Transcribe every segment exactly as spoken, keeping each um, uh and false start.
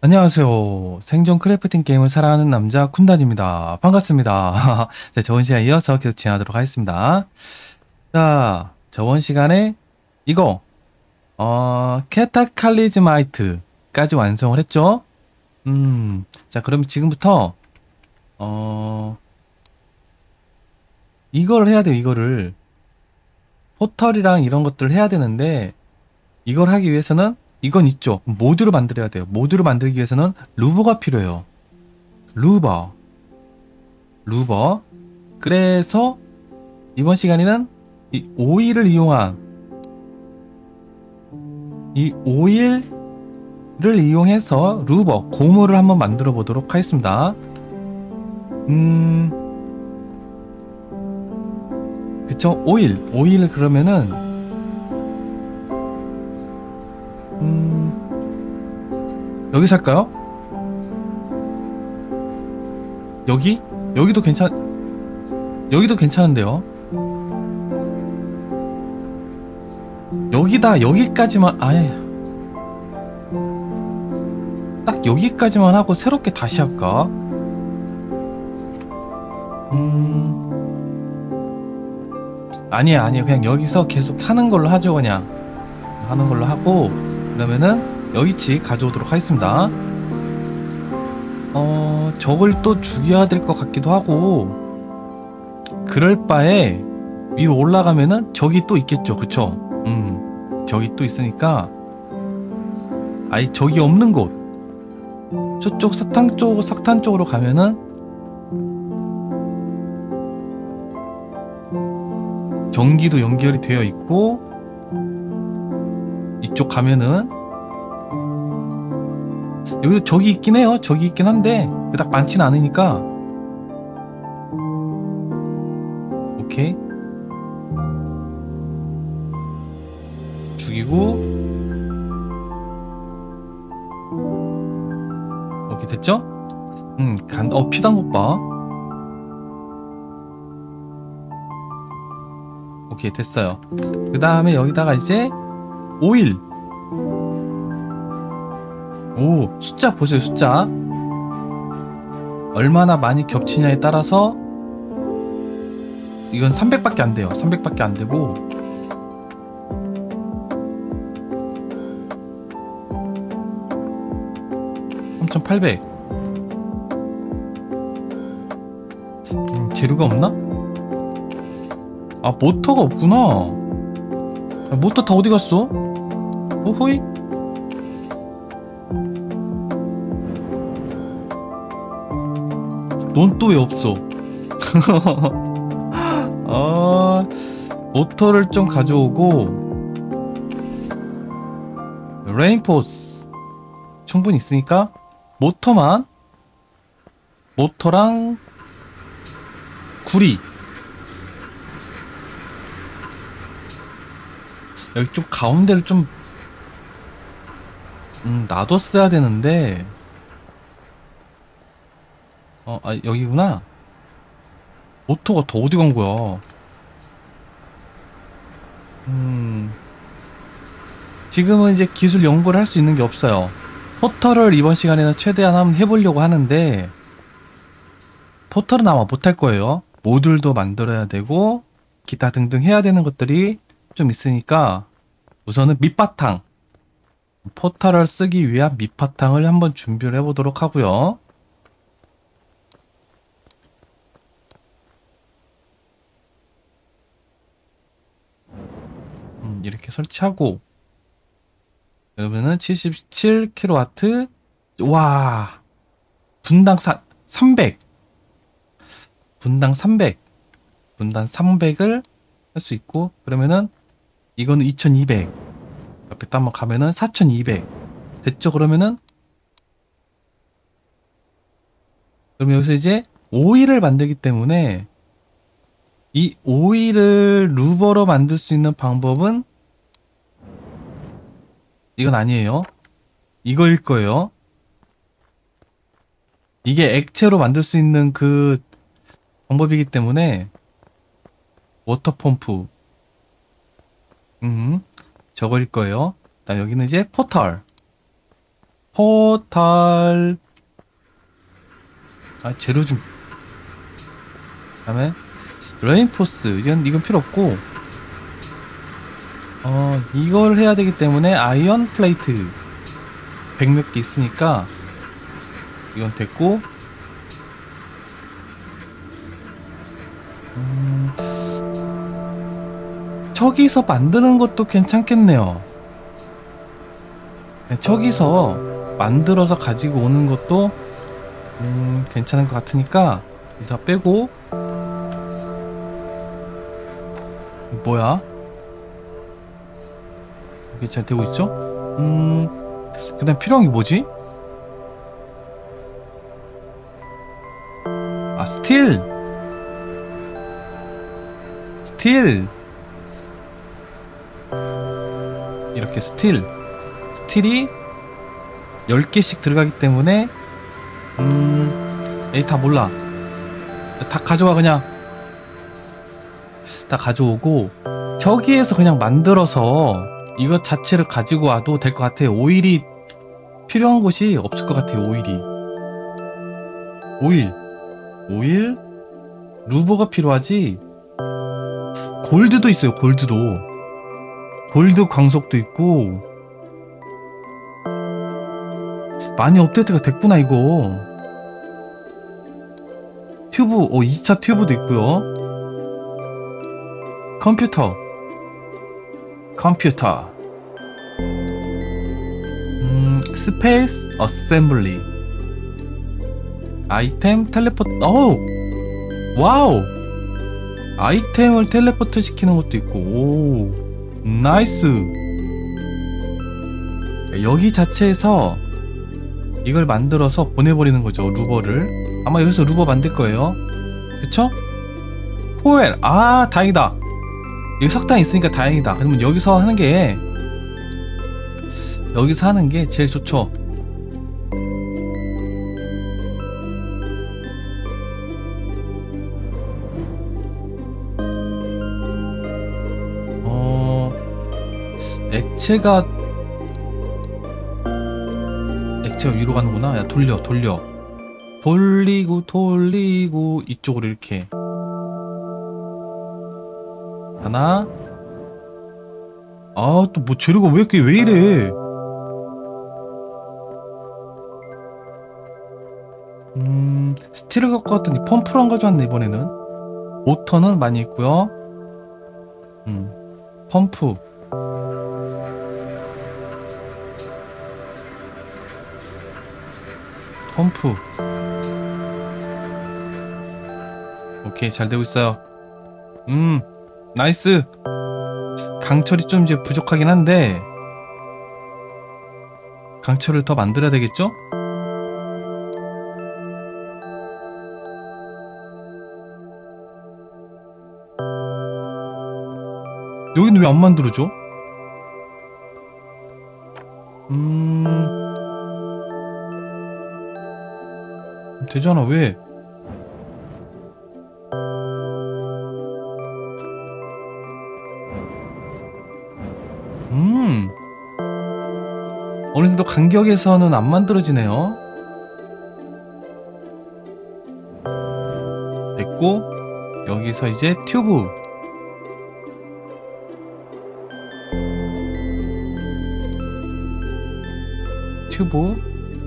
안녕하세요. 생존 크래프팅 게임을 사랑하는 남자 쿤단입니다. 반갑습니다. 자, 저번 시간에 이어서 계속 진행하도록 하겠습니다. 자, 저번 시간에 이거 어, 캐타칼리즈마이트까지 완성을 했죠? 음, 자, 그럼 지금부터 어, 이걸 해야 돼요. 이거를 포털이랑 이런 것들을 해야 되는데 이걸 하기 위해서는 이건 있죠. 모드로 만들어야 돼요. 모드로 만들기 위해서는 루버가 필요해요. 루버. 루버. 그래서 이번 시간에는 이 오일을 이용한 이 오일을 이용해서 루버, 고무를 한번 만들어 보도록 하겠습니다. 음, 그쵸? 오일. 오일 그러면은 음, 여기서 할까요? 여기? 여기도 괜찮, 여기도 괜찮은데요? 여기다, 여기까지만, 아예. 딱 여기까지만 하고 새롭게 다시 할까? 음, 아니야, 아니야. 그냥 여기서 계속 하는 걸로 하죠, 그냥. 하는 걸로 하고, 그러면은 여기치 가져오도록 하겠습니다. 어, 적을 또 죽여야 될 것 같기도 하고, 그럴 바에 위로 올라가면은 적이 또 있겠죠, 그쵸? 음, 적이 또 있으니까, 아예 적이 없는 곳, 저쪽 석탄 쪽, 석탄 쪽으로 가면은 전기도 연결이 되어 있고, 이쪽 가면은 여기도 적이 있긴 해요. 적이 있긴 한데 그닥 많진 않으니까. 오케이, 죽이고. 오케이, 됐죠? 음, 간, 어, 피단 것 봐. 오케이, 됐어요. 그 다음에 여기다가 이제 오일. 오, 숫자 보세요, 숫자. 얼마나 많이 겹치냐에 따라서 이건 삼백밖에 안 돼요. 삼백밖에 안 되고, 삼천팔백. 음, 재료가 없나? 아, 모터가 없구나. 아, 모터 다 어디 갔어? 오호이? 넌 또 왜 없어? 아, 모터를 좀 가져오고, 레인포스 충분히 있으니까 모터만, 모터랑 구리. 여기 좀 가운데를 좀 음, 놔뒀어야 되는데. 어, 아, 여기구나. 모터가 더 어디 간 거야? 음, 지금은 이제 기술 연구를 할 수 있는 게 없어요. 포털을 이번 시간에는 최대한 한번 해보려고 하는데, 포털은 아마 못할 거예요. 모듈도 만들어야 되고, 기타 등등 해야 되는 것들이 좀 있으니까, 우선은 밑바탕. 포털을 쓰기 위한 밑바탕을 한번 준비를 해보도록 하고요. 음, 이렇게 설치하고, 그러면은 칠십칠 킬로와트. 와, 분당 사, 삼백. 분당 삼백. 분당 삼백을 할 수 있고, 그러면은 이거는 이천이백. 옆에 또 한번 가면은 사천이백. 됐죠? 그러면은, 그럼 여기서 이제 오일을 만들기 때문에 이 오일을 루버로 만들 수 있는 방법은 이건 아니에요. 이거일 거예요. 이게 액체로 만들 수 있는 그 방법이기 때문에 워터 펌프. 음, 저거일 거예요. 그다음 여기는 이제 포털. 포탈. 아, 재료 좀. 그 다음에 레인포스. 이건, 이건 필요 없고, 어 이걸 해야 되기 때문에 아이언 플레이트 백 몇 개 있으니까 이건 됐고, 음, 저기서 만드는 것도 괜찮겠네요. 네, 저기서 만들어서 가지고 오는 것도 음, 괜찮은 것 같으니까 이거 다 빼고. 뭐야? 이게 잘 되고 있죠? 음, 그 다음 필요한 게 뭐지? 아, 스틸! 스틸! 이렇게 스틸. 스틸이 열 개씩 들어가기 때문에, 음, 에이, 다 몰라. 다 가져와, 그냥. 다 가져오고, 저기에서 그냥 만들어서 이것 자체를 가지고 와도 될 것 같아요. 오일이 필요한 곳이 없을 것 같아요. 오일이. 오일. 오일? 루버가 필요하지? 골드도 있어요. 골드도. 골드 광석도 있고. 많이 업데이트가 됐구나 이거. 튜브. 오, 이 차 튜브도 있고요. 컴퓨터. 컴퓨터. 음, 스페이스 어셈블리. 아이템 텔레포트. 어우, 와우. 아이템을 텔레포트 시키는 것도 있고. 오, 나이스. 여기 자체에서 이걸 만들어서 보내버리는 거죠. 루버를. 아마 여기서 루버 만들 거예요. 그쵸? 포엘. 아, 다행이다. 여기 석탄 있으니까 다행이다. 그러면 여기서 하는 게 여기서 하는 게 제일 좋죠. 어, 액체가 액체가 위로 가는구나. 야, 돌려 돌려 돌리고 돌리고 이쪽으로 이렇게. 하나. 아, 또 뭐 재료가 왜 이렇게 왜 이래? 음, 스틸을 갖고 왔더니 펌프를 안 가져왔네 이번에는. 모터는 많이 있고요. 음, 펌프. 펌프. 오케이, 잘 되고 있어요. 음, 나이스. 강철이 좀 이제 부족하긴 한데 강철을 더 만들어야 되겠죠? 여기는 왜 안 만들어줘? 음... 되잖아. 왜? 음... 어느 정도 간격에서는 안 만들어지네요. 됐고, 여기서 이제 튜브. 튜브.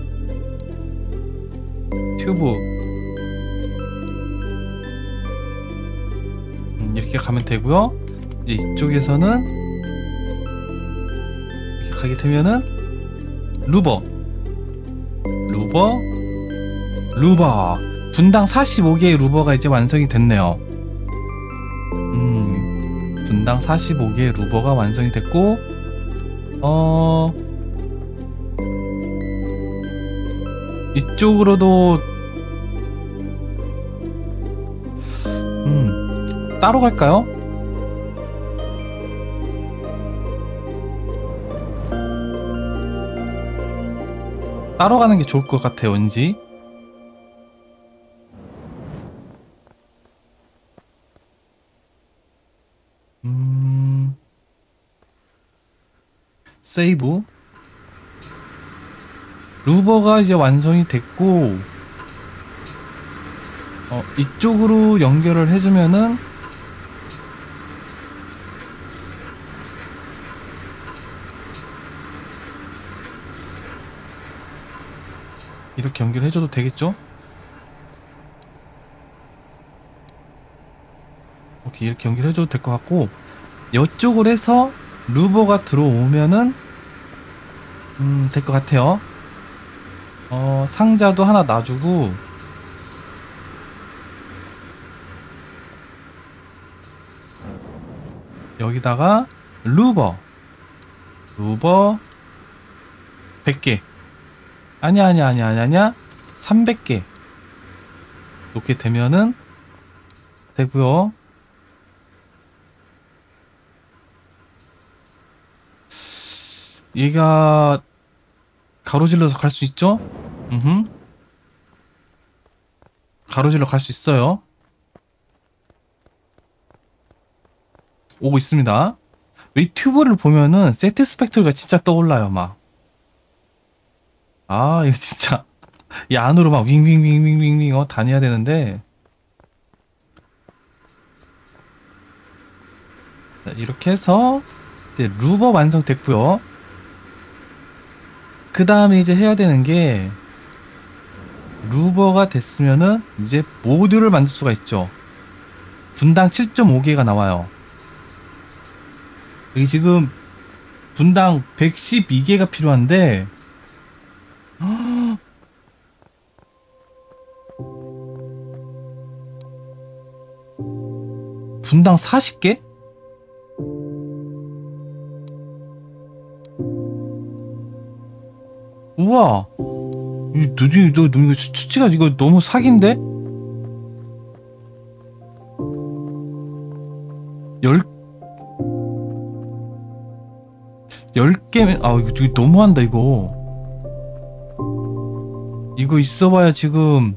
튜브. 음, 이렇게 가면 되고요. 이제 이쪽에서는 이렇게 가게 되면은 루버. 루버. 루버. 분당 사십오 개의 루버가 이제 완성이 됐네요. 음, 분당 사십오 개의 루버가 완성이 됐고, 어, 이쪽으로도, 음, 따로 갈까요? 따로 가는 게 좋을 것 같아요, 왠지. 음, 세이브. 루버가 이제 완성이 됐고, 어, 이쪽으로 연결을 해주면은 이렇게 연결해줘도 되겠죠? 오케이, 이렇게 연결해줘도 될 것 같고, 이쪽으로 해서 루버가 들어오면은 음, 될 것 같아요. 어, 상자도 하나 놔주고, 여기다가 루버 루버 백 개, 아니야 아니야 아니야 아니야 아니야 삼백 개 놓게 되면은 되고요. 얘가 가로질러서 갈 수 있죠? 음흠. 가로질러 갈 수 있어요. 오고 있습니다. 이 튜브를 보면은 세티스팩토리가 진짜 떠올라요. 막, 아 이거 진짜 이 안으로 막 윙윙윙윙윙윙 어 다녀야 되는데, 자, 이렇게 해서 이제 루버 완성됐고요. 그 다음에 이제 해야 되는 게, 루버가 됐으면은 이제 모듈을 만들 수가 있죠. 분당 칠 점 오 개가 나와요. 여기 지금 분당 백십이 개가 필요한데, 분당 사십 개? 우와, 이, 너, 너, 너, 이거 수- 수치가 이거 너무 사기인데? 열, 열 개면, 아, 이거 되게 너무한다, 이거. 이거 있어봐야 지금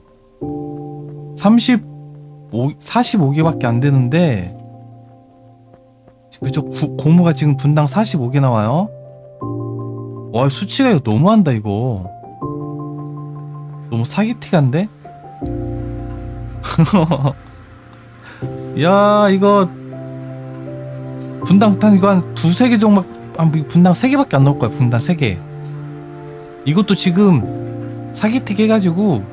삼십오, 사십오 개밖에 안 되는데, 그죠? 구- 고무가 지금 분당 사십오 개 나와요. 와, 수치가 이거 너무한다, 이거. 너무 사기티간데? 야, 이거 분당 한 이거 한 두세 개 정도, 한 분당 세 개밖에 안 나올 거야. 분당 세 개. 이것도 지금 사기틱 해가지고,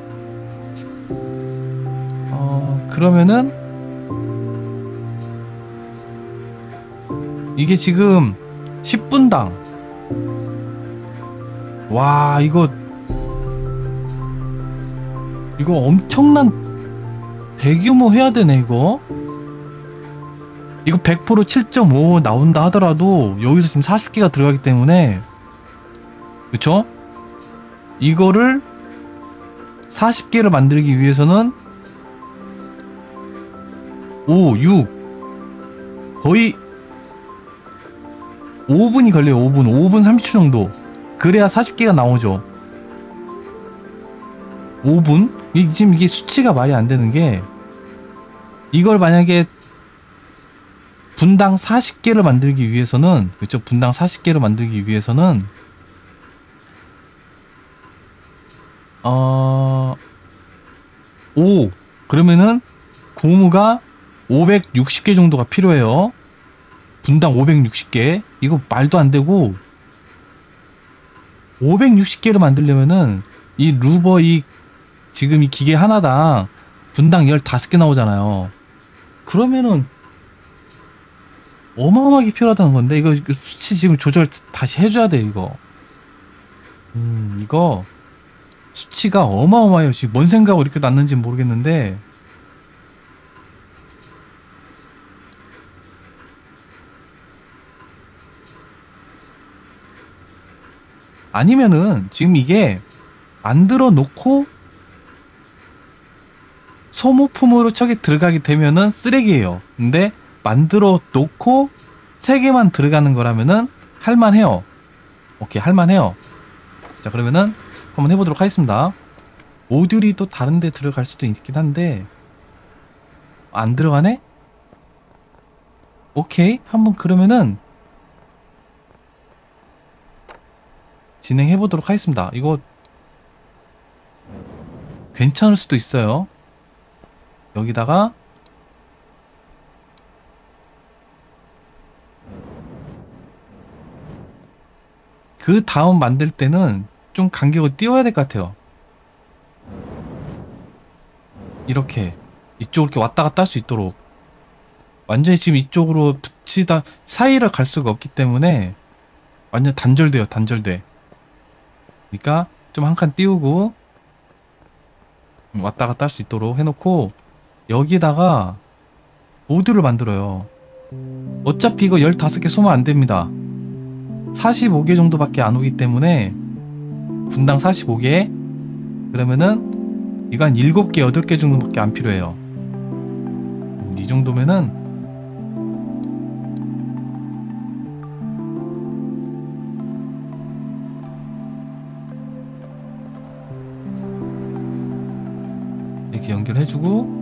어 그러면은 이게 지금 십 분당, 와, 이거 이거 엄청난 대규모 해야 되네. 이거 이거 백 퍼센트 칠 점 오 나온다 하더라도 여기서 지금 사십 개가 들어가기 때문에, 그쵸? 이거를 사십 개를 만들기 위해서는 오, 육, 거의 오 분이 걸려요. 오 분, 오 분 삼십 초 정도. 그래야 사십 개가 나오죠. 오 분? 이, 지금 이게 수치가 말이 안 되는 게, 이걸 만약에 분당 사십 개를 만들기 위해서는, 그쵸? 분당 사십 개를 만들기 위해서는, 어, 오, 그러면은 고무가 오백육십 개 정도가 필요해요. 분당 오백육십 개. 이거 말도 안 되고, 오백육십 개를 만들려면은 이 루버, 이 지금 이 기계 하나당 분당 십오 개 나오잖아요. 그러면은 어마어마하게 필요하다는 건데, 이거 수치 지금 조절 다시 해줘야 돼, 이거. 음, 이거 수치가 어마어마해요. 지금 뭔 생각으로 이렇게 났는지 모르겠는데, 아니면은 지금 이게 만들어 놓고 소모품으로 저기 들어가게 되면은 쓰레기예요. 근데 만들어 놓고 세 개만 들어가는 거라면은 할만해요. 오케이, 할만해요. 자, 그러면은 한번 해보도록 하겠습니다. 모듈이 또 다른 데 들어갈 수도 있긴 한데, 안 들어가네? 오케이, 한번 그러면은 진행해보도록 하겠습니다. 이거 괜찮을 수도 있어요. 여기다가 그 다음 만들 때는 좀 간격을 띄워야 될 것 같아요. 이렇게 이쪽으로 이렇게 왔다 갔다 할 수 있도록. 완전히 지금 이쪽으로 붙이다 사이를 갈 수가 없기 때문에 완전 단절돼요. 단절돼. 그러니까 좀 한 칸 띄우고 왔다 갔다 할 수 있도록 해놓고 여기다가 보드를 만들어요. 어차피 이거 열다섯 개 소모 안 됩니다. 사십오 개 정도밖에 안 오기 때문에 분당 사십오 개 그러면은 이거 한 일곱 개, 여덟 개 정도밖에 안 필요해요. 이 정도면은 이렇게 연결해주고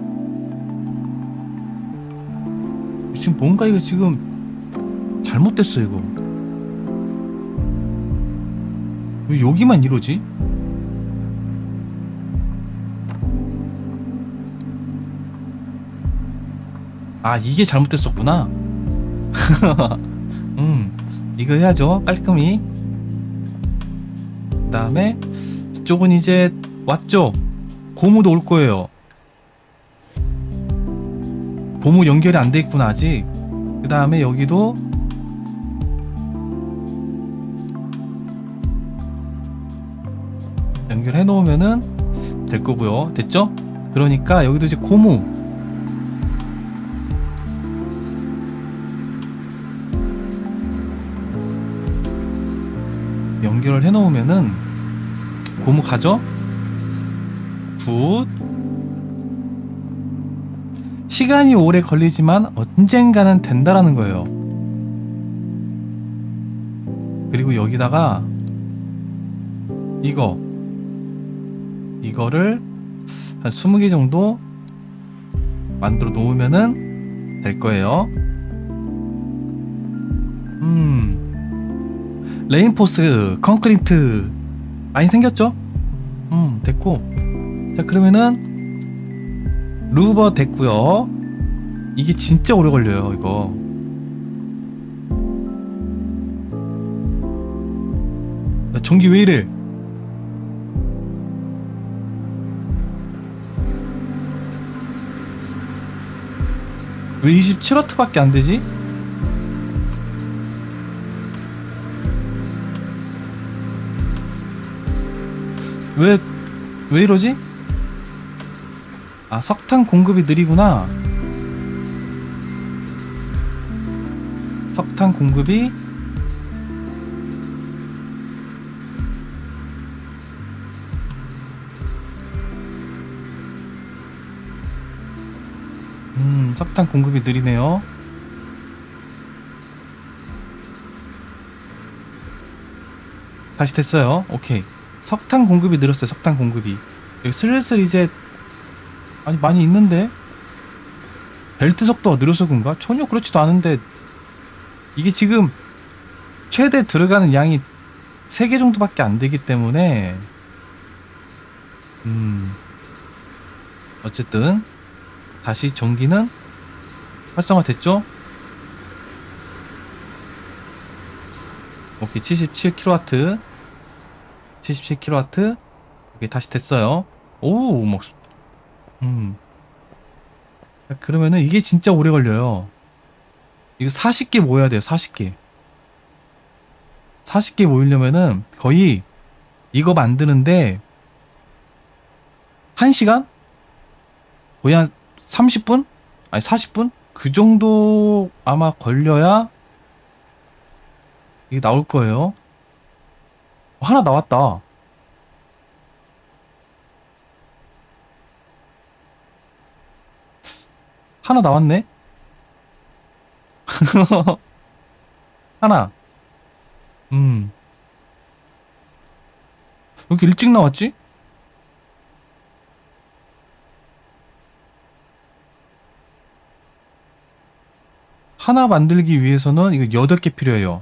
지금 뭔가 이거 지금 잘못됐어 이거. 왜 여기만 이러지? 아 이게 잘못됐었구나. 음 이거 해야죠 깔끔히. 그 다음에 이쪽은 이제 왔죠. 고무도 올 거예요. 고무 연결이 안 돼 있구나 아직. 그 다음에 여기도 연결해 놓으면은 될 거고요. 됐죠? 그러니까 여기도 이제 고무 연결을 해 놓으면은 고무 가죠? 굿. 시간이 오래 걸리지만 언젠가는 된다라는 거예요. 그리고 여기다가 이거 이거를 한 스무 개 정도 만들어 놓으면은 될 거예요. 음 레인포스 콘크리트 많이 생겼죠? 음 됐고 자 그러면은 루버 됐고요. 이게 진짜 오래 걸려요 이거. 야, 전기 왜 이래? 왜 이십칠 와트밖에 안 되지? 왜, 왜 이러지? 아, 석탄 공급이 느리구나. 석탄 공급이 음, 석탄 공급이 느리네요. 다시 됐어요. 오케이. 석탄 공급이 늘었어요. 석탄 공급이. 여기 슬슬 이제 아니 많이 있는데 벨트 속도가 늘어서 그런가? 전혀 그렇지도 않은데 이게 지금 최대 들어가는 양이 세 개 정도밖에 안 되기 때문에 음 어쨌든 다시 전기는 활성화 됐죠? 오케이 칠십칠 킬로와트 칠십칠 킬로와트 오케이 다시 됐어요. 오 막 음 그러면은 이게 진짜 오래 걸려요. 이거 사십 개 모여야 돼요. 사십 개 사십 개 모이려면은 거의 이거 만드는데 한 시간? 거의 한 삼십 분? 아니 사십 분? 그 정도 아마 걸려야 이게 나올 거예요. 하나 나왔다. 하나 나왔네? 하나. 음. 왜 이렇게 일찍 나왔지? 하나 만들기 위해서는 이거 여덟 개 필요해요.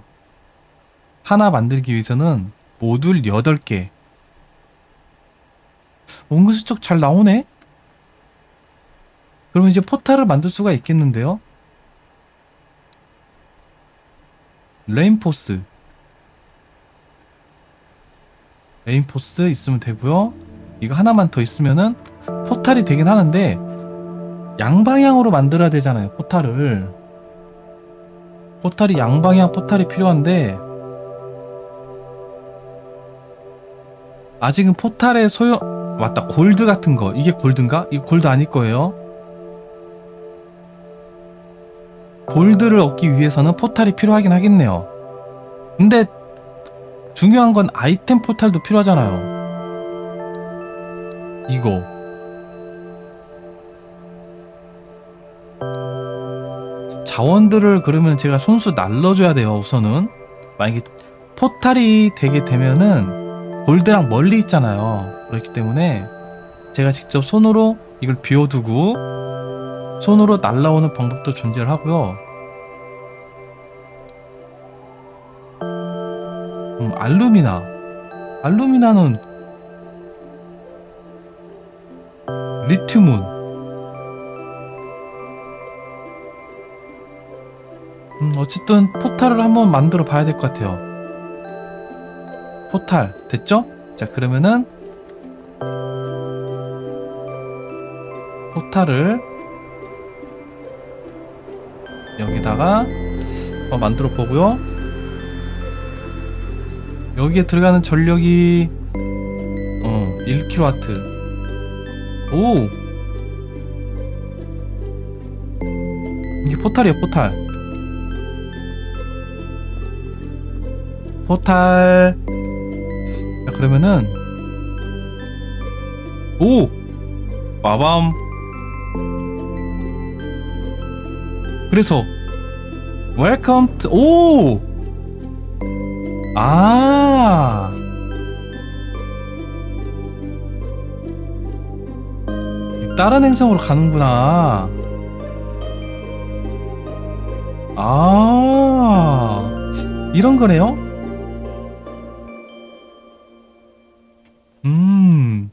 하나 만들기 위해서는 모듈 여덟 개. 은근슬쩍 잘 나오네? 그러면 이제 포탈을 만들 수가 있겠는데요? 레인포스. 레인포스 있으면 되고요. 이거 하나만 더 있으면은 포탈이 되긴 하는데 양방향으로 만들어야 되잖아요, 포탈을. 포탈이 양방향 포탈이 필요한데 아직은 포탈의 소용... 맞다, 골드 같은 거. 이게 골드인가? 이거 골드 아닐 거예요. 골드를 얻기 위해서는 포탈이 필요하긴 하겠네요. 근데 중요한 건 아이템 포탈도 필요하잖아요. 이거 자원들을 그러면 제가 손수 날려줘야 돼요. 우선은 만약에 포탈이 되게 되면은 골드랑 멀리 있잖아요. 그렇기 때문에 제가 직접 손으로 이걸 비워두고 손으로 날라오는 방법도 존재를 하고요. 음, 알루미나 알루미나는 리튬은 음, 어쨌든 포탈을 한번 만들어 봐야 될 것 같아요. 포탈 됐죠? 자, 그러면은 포탈을 여기다가 한번 만들어 보고요. 여기에 들어가는 전력이 어 일 킬로와트. 오! 이게 포탈이에요, 포탈. 포탈. 자, 그러면은 오! 빠밤. 그래서 웰컴 투 오! 아! 다른 행성으로 가는구나. 아, 이런 거네요? 음.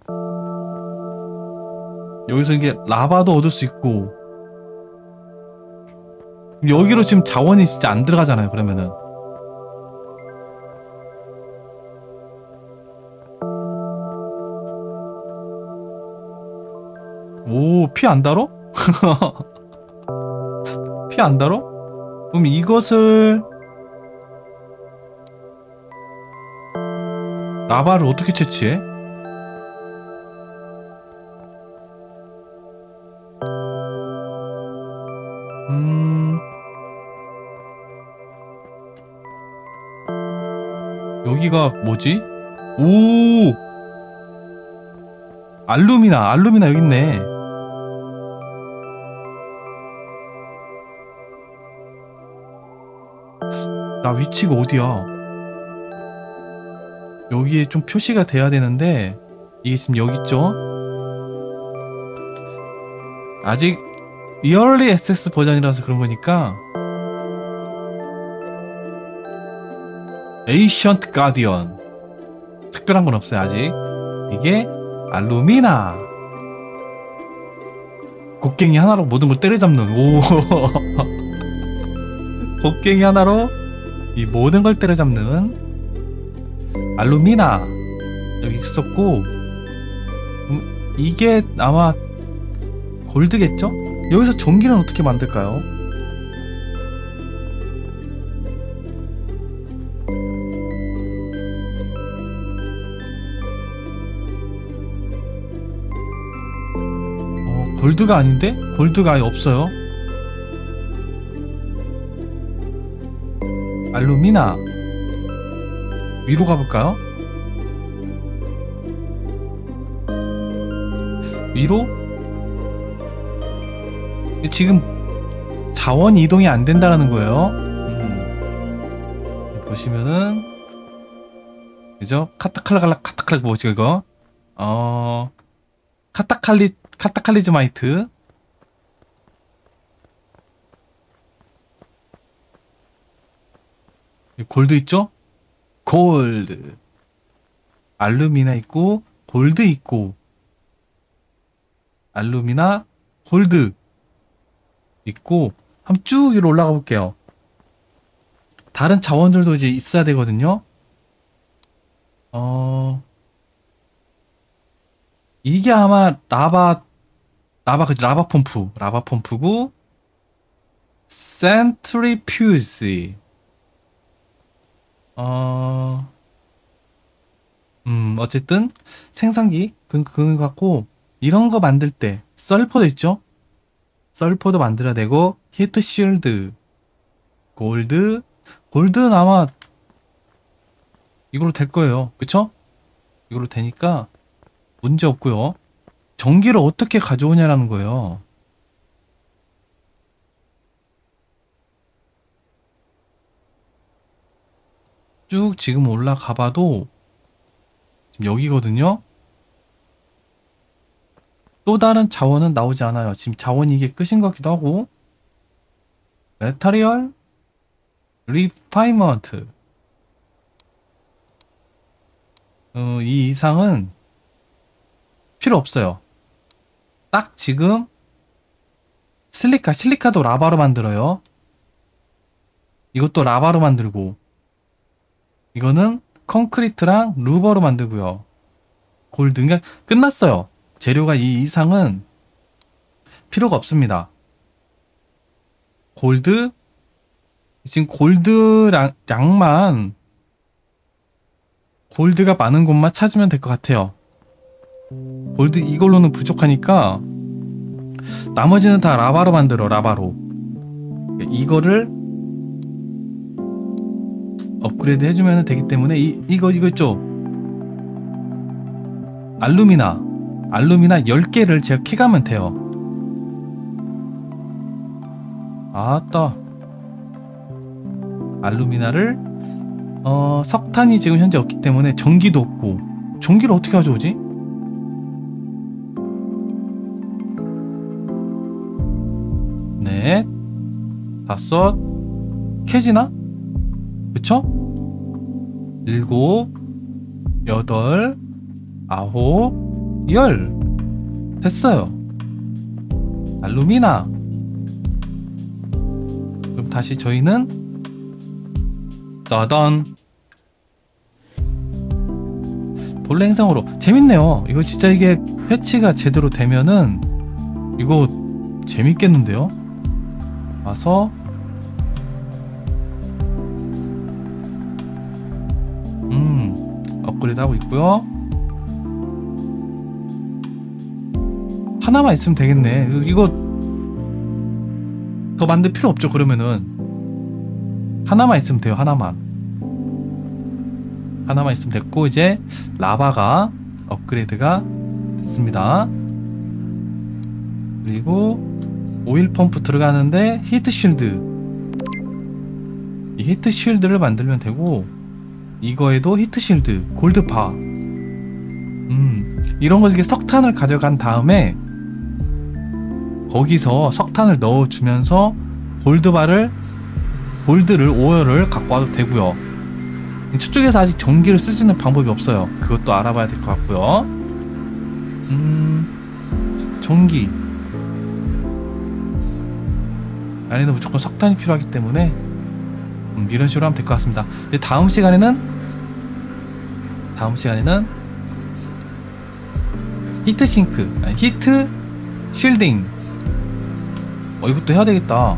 여기서 이게 라바도 얻을 수 있고. 여기로 지금 자원이 진짜 안 들어가잖아요, 그러면은. 오, 피 안 달어? 피 안 달어? 그럼 이것을 라바를 어떻게 채취해? 음... 여기가 뭐지? 오! 알루미나, 알루미나 여기 있네. 나 위치가 어디야? 여기에 좀 표시가 돼야 되는데 이게 지금 여기 있죠? 아직 이얼리 액세스 버전이라서 그런 거니까. 에이션트 가디언. 특별한 건 없어요, 아직. 이게 알루미나. 곡괭이 하나로 모든 걸 때려잡는. 오. 곡괭이 하나로 이 모든 걸 때려잡는 알루미나. 여기 있었고, 음, 이게 아마 골드겠죠? 여기서 전기는 어떻게 만들까요? 어, 골드가 아닌데? 골드가 아예 없어요. 알루미나. 위로 가볼까요? 위로? 지금 자원 이동이 안 된다는 거예요. 음. 보시면은 그죠? 카타칼라갈라 카타칼라 뭐지 이거? 어 카타칼리 카타칼리즈마이트. 골드 있죠? 골드. 알루미나 있고 골드 있고. 알루미나, 골드 있고 한번 쭉 위로 올라가 볼게요. 다른 자원들도 이제 있어야 되거든요. 어 이게 아마 라바 라바 그지 라바 펌프 라바 펌프고 센트리퓨지 어 음, 어쨌든 생산기 그, 그거 갖고 이런 거 만들 때 썰포도 있죠? 썰포도 만들어야 되고 히트 쉴드 골드 골드는 아마 이걸로 될 거예요. 그쵸? 이걸로 되니까 문제 없고요. 전기를 어떻게 가져오냐라는 거예요. 쭉 지금 올라가 봐도 지금 여기거든요. 또 다른 자원은 나오지 않아요. 지금 자원이 이게 끝인 것 같기도 하고. 메타리얼 리파이먼트 어, 이 이상은 필요 없어요. 딱 지금 실리카 실리카도 라바로 만들어요. 이것도 라바로 만들고 이거는 콘크리트랑 루버로 만들고요. 골드 그러니까 끝났어요. 재료가 이 이상은 필요가 없습니다. 골드 지금 골드 량, 양만 골드가 많은 곳만 찾으면 될 것 같아요. 골드 이걸로는 부족하니까 나머지는 다 라바로 만들어. 라바로 이거를 업그레이드 해주면 되기 때문에 이, 이거 이거 있죠. 알루미나 알루미나 열 개를 제가 캐가면 돼요. 아따 알루미나를 어, 석탄이 지금 현재 없기 때문에 전기도 없고 전기를 어떻게 가져오지? 넷 다섯 캐지나? 그쵸? 일곱 여덟 아홉 열 됐어요. 알루미나 그럼 다시 저희는 따단 본래 행성으로 재밌네요. 이거 진짜 이게 패치가 제대로 되면은 이거 재밌겠는데요? 와서 음 업그레이드 하고 있고요. 하나만 있으면 되겠네. 이거 더 만들 필요 없죠. 그러면은 하나만 있으면 돼요. 하나만 하나만 있으면 됐고 이제 라바가 업그레이드가 됐습니다. 그리고 오일 펌프 들어가는데 히트 쉴드 이 히트 쉴드를 만들면 되고 이거에도 히트 쉴드 골드바 음 이런 거 이렇게 석탄을 가져간 다음에 거기서 석탄을 넣어주면서 골드바를 골드를 오일을 갖고 와도 되고요. 저쪽에서 아직 전기를 쓸 수 있는 방법이 없어요. 그것도 알아봐야 될 것 같고요. 음 전기 안에는 무조건 석탄이 필요하기 때문에 음, 이런 식으로 하면 될 것 같습니다. 이제 다음 시간에는 다음 시간에는 히트 싱크 아니, 히트 쉴딩 어 이것도 해야 되겠다.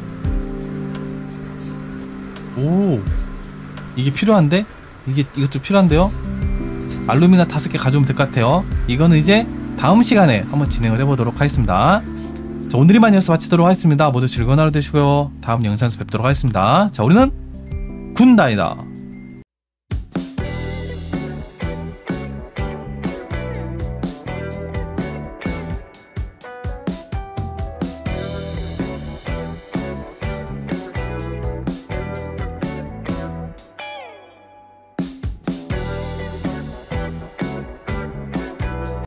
오 이게 필요한데? 이게 이것도 필요한데요? 알루미나 다섯 개 가져오면 될 것 같아요. 이거는 이제 다음 시간에 한번 진행을 해보도록 하겠습니다. 자, 오늘 이만 여기서 마치도록 하겠습니다. 모두 즐거운 하루 되시고요. 다음 영상에서 뵙도록 하겠습니다. 자, 우리는 군다이다.